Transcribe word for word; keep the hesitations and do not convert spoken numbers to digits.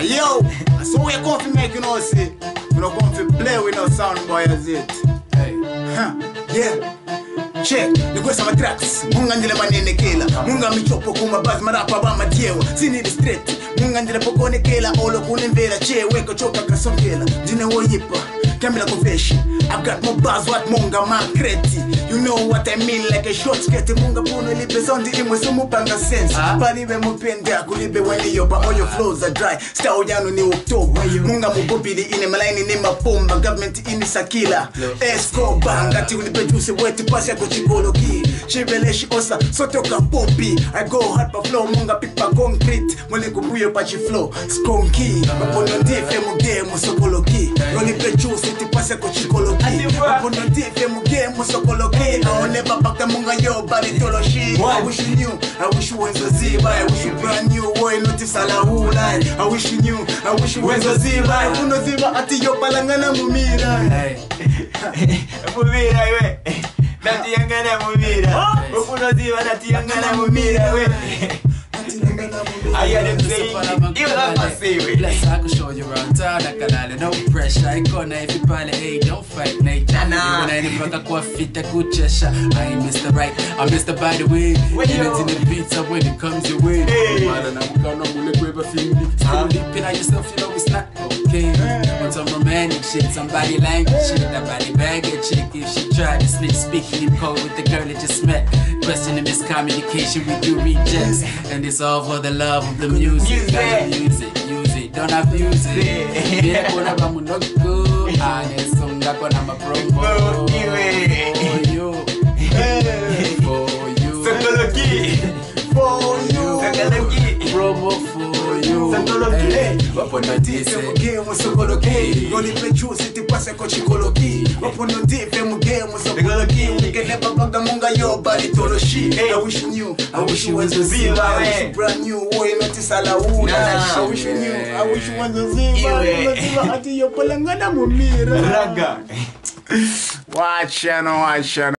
Yo, so we come to make you know see. We don't come to play with no sound boy as it. Hey. Huh. Yeah. Check, nikuwesa matracks Munga ndile manene kela Munga michopo kumabaz marapa ba matiewa Sini di straight Munga ndile pokone kela Olo kunimvela Che weko choka kasongela Jine wo yipa Kamila confession I've got more bars what munga makreti You know what I mean like a short skirt Munga puno lipe sondi imwe sumu panga sense Palibe mupenda kulibe wani yoba All your flows are dry Style yanu ni October Munga mububili ine malaini ni mapomba Government ini sakila Escobar Ngati ulipe juice weti pasi yako chikoloki Chiveleshi osa sotoka popi I go hard pa flow munga pipa concrete Mwele kubuyo pachi flow Skonki Mapono ndife mugemu sokoloki Ulipe juice weti pasi yako chikoloki Mapono ndife mugemu sokoloki I'll never back the munga yo bali toloshi I wish you knew I wish you wenzo ziba I wish you brand new boy notice ala hula I wish you knew I wish you wenzo ziba Uno ziba ati yo palangana mumira Mumira we Nati yangana mumira Uno ziba nati yangana mumira we I hear them saying, you love my say we Bless, I can show you around town, I can no pressure. I gonna if you probably, hey, don't fight nature. You wanna any baka kwa fita kuchesha. I ain't Mister Right, I'm Mister By the way. Units in the pizza when it comes your way. Man, I'm gonna mule kweba findi. Still leaping at yourself, you know it's not okay. Want some romantic shit, somebody language shit. That body bag a chick if she tried to snitch, speaking in code with the girl that just met. Questioning miscommunication with you rejects. And it's all for the love of the music. Gotta use it, use it, don't abuse it. Yeah, kona ba munoko. Ane songa kona ma promo. For you, for you, Sokoloki, For you Sokoloki, Promo for you Sokoloki, Wapono ndife mugemu sokoloki Ulipe juice weti pasi yako chikoloki Wapono ndife mugemu sokoloki We never back the munga yo bali toloshi I wish you knew I wish you wenzo ziba I wish you brand new boy notice ala hula I wish you knew I wish you wenzo ziba Uno ziba ati yo palangana mumira Raga Watch ya no watch ya